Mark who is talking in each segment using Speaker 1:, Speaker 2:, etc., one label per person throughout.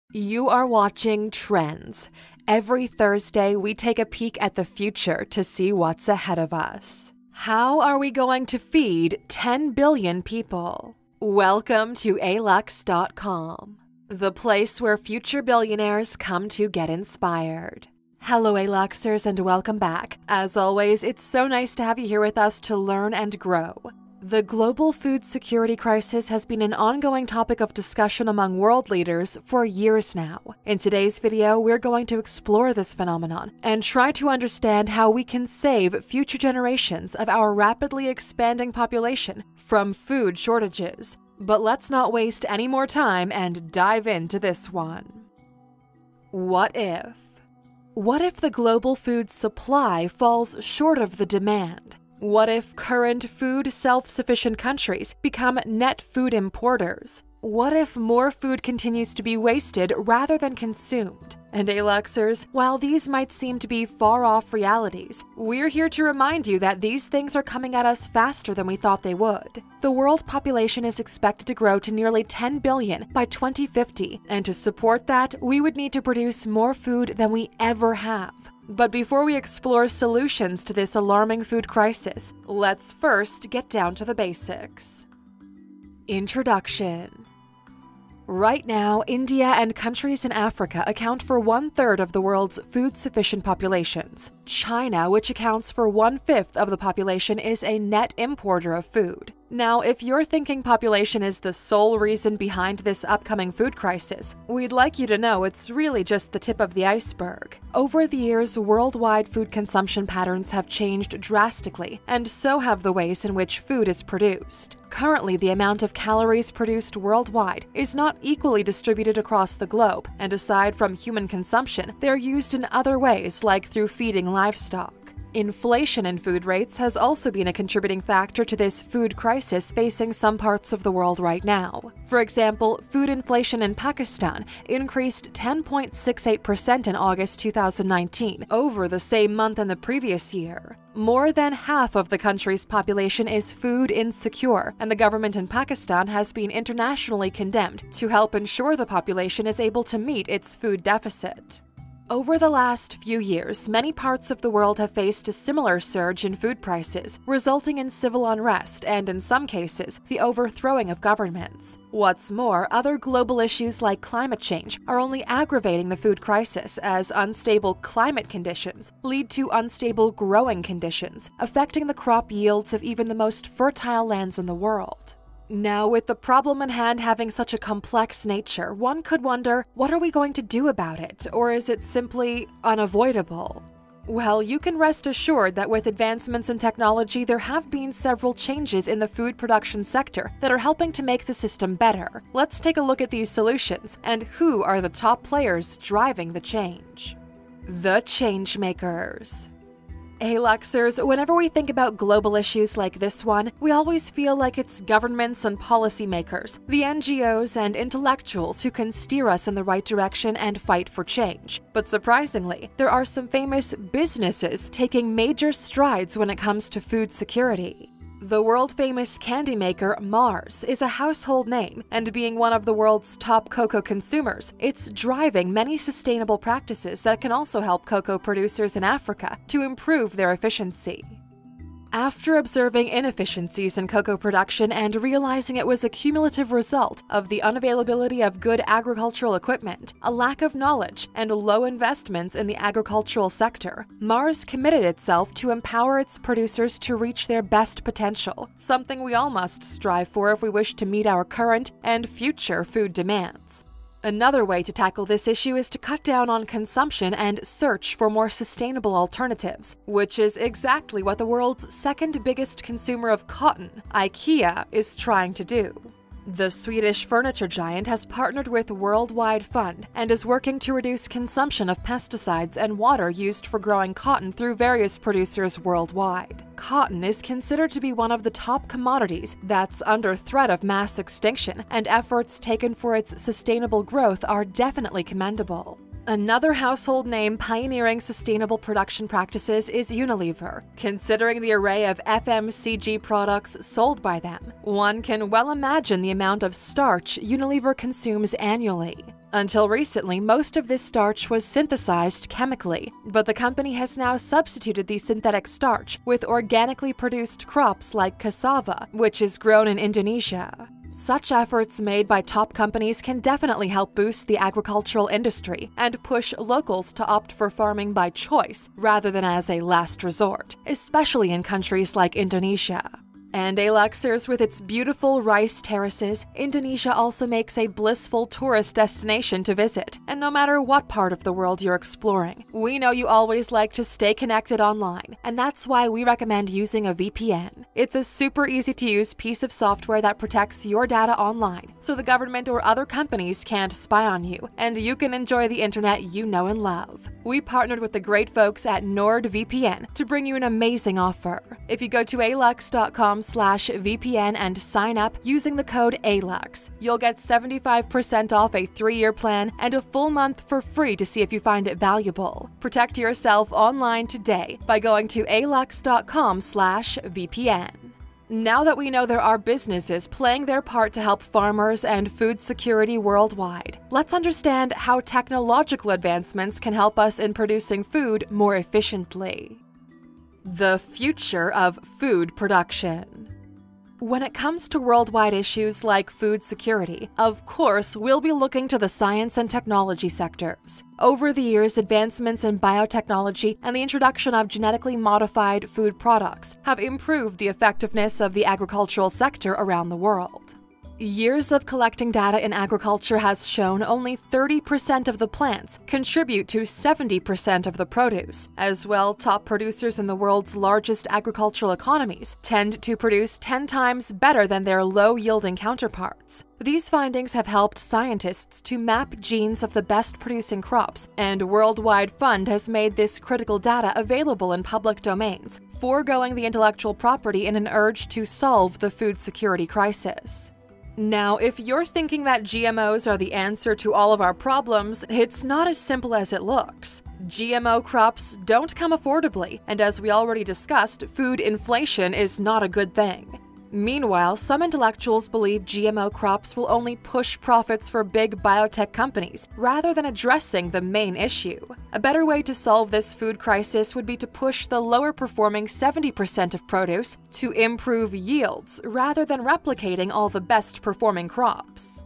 Speaker 1: You are watching Trends. Every Thursday, we take a peek at the future to see what's ahead of us. How are we going to feed 10 billion people? Welcome to alux.com, the place where future billionaires come to get inspired. Hello, Aluxers, and welcome back. As always, it's so nice to have you here with us to learn and grow. The global food security crisis has been an ongoing topic of discussion among world leaders for years now. In today's video, we're going to explore this phenomenon and try to understand how we can save future generations of our rapidly expanding population from food shortages. But let's not waste any more time and dive into this one. What if? What if the global food supply falls short of the demand? What if current food self-sufficient countries become net food importers? What if more food continues to be wasted rather than consumed? And Aluxers, while these might seem to be far-off realities, we're here to remind you that these things are coming at us faster than we thought they would. The world population is expected to grow to nearly 10 billion by 2050, and to support that, we would need to produce more food than we ever have. But before we explore solutions to this alarming food crisis, let's first get down to the basics. Introduction. Right now, India and countries in Africa account for 1/3 of the world's food-sufficient populations. China, which accounts for 1/5 of the population, is a net importer of food. Now, if you're thinking population is the sole reason behind this upcoming food crisis, we'd like you to know it's really just the tip of the iceberg. Over the years, worldwide food consumption patterns have changed drastically, and so have the ways in which food is produced. Currently, the amount of calories produced worldwide is not equally distributed across the globe, and aside from human consumption, they're used in other ways, like through feeding livestock. Inflation in food rates has also been a contributing factor to this food crisis facing some parts of the world right now. For example, food inflation in Pakistan increased 10.68% in August 2019, over the same month in the previous year. More than half of the country's population is food insecure, and the government in Pakistan has been internationally condemned to help ensure the population is able to meet its food deficit. Over the last few years, many parts of the world have faced a similar surge in food prices, resulting in civil unrest and, in some cases, the overthrowing of governments. What's more, other global issues like climate change are only aggravating the food crisis, as unstable climate conditions lead to unstable growing conditions, affecting the crop yields of even the most fertile lands in the world. Now, with the problem at hand having such a complex nature, one could wonder, what are we going to do about it, or is it simply unavoidable? Well, you can rest assured that with advancements in technology, there have been several changes in the food production sector that are helping to make the system better. Let's take a look at these solutions and who are the top players driving the change. The Changemakers. Aluxers, whenever we think about global issues like this one, we always feel like it's governments and policymakers, the NGOs and intellectuals who can steer us in the right direction and fight for change. But surprisingly, there are some famous businesses taking major strides when it comes to food security. The world-famous candy maker Mars is a household name, and being one of the world's top cocoa consumers, it's driving many sustainable practices that can also help cocoa producers in Africa to improve their efficiency. After observing inefficiencies in cocoa production and realizing it was a cumulative result of the unavailability of good agricultural equipment, a lack of knowledge, and low investments in the agricultural sector, Mars committed itself to empower its producers to reach their best potential, something we all must strive for if we wish to meet our current and future food demands. Another way to tackle this issue is to cut down on consumption and search for more sustainable alternatives, which is exactly what the world's second biggest consumer of cotton, IKEA, is trying to do. The Swedish furniture giant has partnered with Worldwide Fund and is working to reduce consumption of pesticides and water used for growing cotton through various producers worldwide. Cotton is considered to be one of the top commodities that's under threat of mass extinction, and efforts taken for its sustainable growth are definitely commendable. Another household name pioneering sustainable production practices is Unilever. Considering the array of FMCG products sold by them, one can well imagine the amount of starch Unilever consumes annually. Until recently, most of this starch was synthesized chemically, but the company has now substituted the synthetic starch with organically produced crops like cassava, which is grown in Indonesia. Such efforts made by top companies can definitely help boost the agricultural industry and push locals to opt for farming by choice rather than as a last resort, especially in countries like Indonesia. And Luxors, with its beautiful rice terraces, Indonesia also makes a blissful tourist destination to visit. And no matter what part of the world you're exploring, we know you always like to stay connected online, and that's why we recommend using a VPN. It's a super easy to use piece of software that protects your data online, so the government or other companies can't spy on you, and you can enjoy the internet you know and love. We partnered with the great folks at NordVPN to bring you an amazing offer. If you go to alux.com/VPN and sign up using the code ALUX, you'll get 75% off a 3-year plan and a full month for free to see if you find it valuable. Protect yourself online today by going to alux.com/VPN. Now that we know there are businesses playing their part to help farmers and food security worldwide, let's understand how technological advancements can help us in producing food more efficiently. The future of food production. When it comes to worldwide issues like food security, of course, we'll be looking to the science and technology sectors. Over the years, advancements in biotechnology and the introduction of genetically modified food products have improved the effectiveness of the agricultural sector around the world. Years of collecting data in agriculture has shown only 30% of the plants contribute to 70% of the produce. As well, top producers in the world's largest agricultural economies tend to produce 10 times better than their low-yielding counterparts. These findings have helped scientists to map genes of the best-producing crops, and Worldwide Fund has made this critical data available in public domains, foregoing the intellectual property in an urge to solve the food security crisis. Now, if you're thinking that GMOs are the answer to all of our problems, it's not as simple as it looks. GMO crops don't come affordably, and as we already discussed, food inflation is not a good thing. Meanwhile, some intellectuals believe GMO crops will only push profits for big biotech companies, rather than addressing the main issue. A better way to solve this food crisis would be to push the lower-performing 70% of produce to improve yields, rather than replicating all the best-performing crops.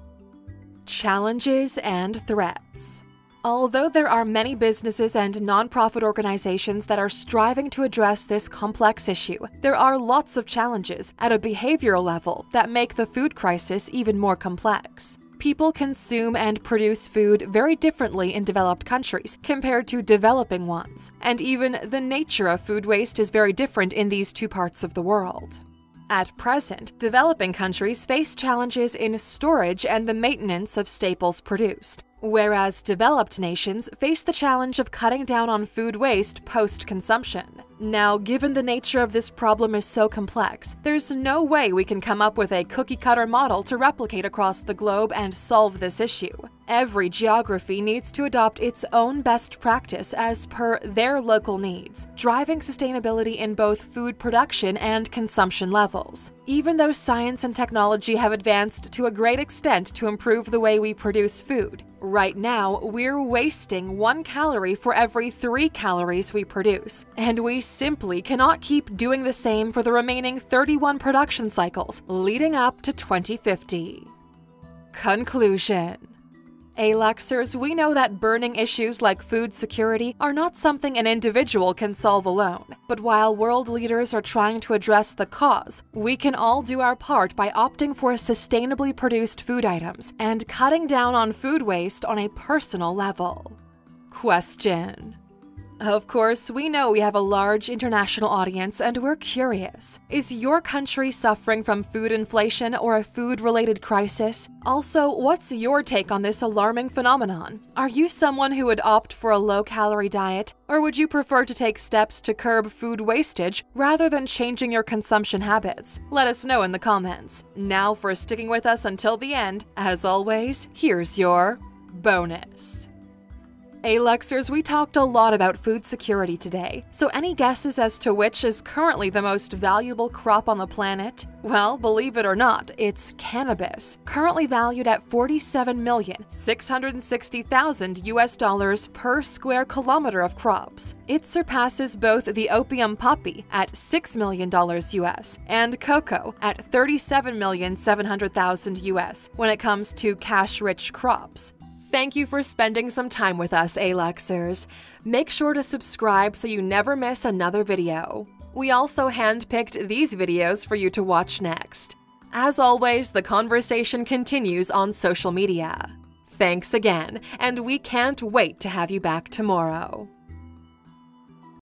Speaker 1: Challenges and threats. Although there are many businesses and nonprofit organizations that are striving to address this complex issue, there are lots of challenges at a behavioral level that make the food crisis even more complex. People consume and produce food very differently in developed countries compared to developing ones, and even the nature of food waste is very different in these two parts of the world. At present, developing countries face challenges in storage and the maintenance of staples produced, whereas developed nations face the challenge of cutting down on food waste post-consumption. Now, given the nature of this problem is so complex, there's no way we can come up with a cookie-cutter model to replicate across the globe and solve this issue. Every geography needs to adopt its own best practice as per their local needs, driving sustainability in both food production and consumption levels. Even though science and technology have advanced to a great extent to improve the way we produce food, right now we're wasting 1 calorie for every 3 calories we produce, and we simply cannot keep doing the same for the remaining 31 production cycles leading up to 2050. Conclusion. Luxors, we know that burning issues like food security are not something an individual can solve alone. But while world leaders are trying to address the cause, we can all do our part by opting for sustainably produced food items and cutting down on food waste on a personal level. Question. Of course, we know we have a large international audience and we're curious. Is your country suffering from food inflation or a food-related crisis? Also, what's your take on this alarming phenomenon? Are you someone who would opt for a low-calorie diet, or would you prefer to take steps to curb food wastage rather than changing your consumption habits? Let us know in the comments. Now, for sticking with us until the end, as always, here's your bonus. Aluxers, we talked a lot about food security today, so any guesses as to which is currently the most valuable crop on the planet? Well, believe it or not, it's cannabis, currently valued at $47,660,000 US per square kilometer of crops. It surpasses both the opium poppy at $6 million US and cocoa at $37,700,000 US when it comes to cash-rich crops. Thank you for spending some time with us, Aluxers. Make sure to subscribe so you never miss another video. We also handpicked these videos for you to watch next. As always, the conversation continues on social media. Thanks again, and we can't wait to have you back tomorrow.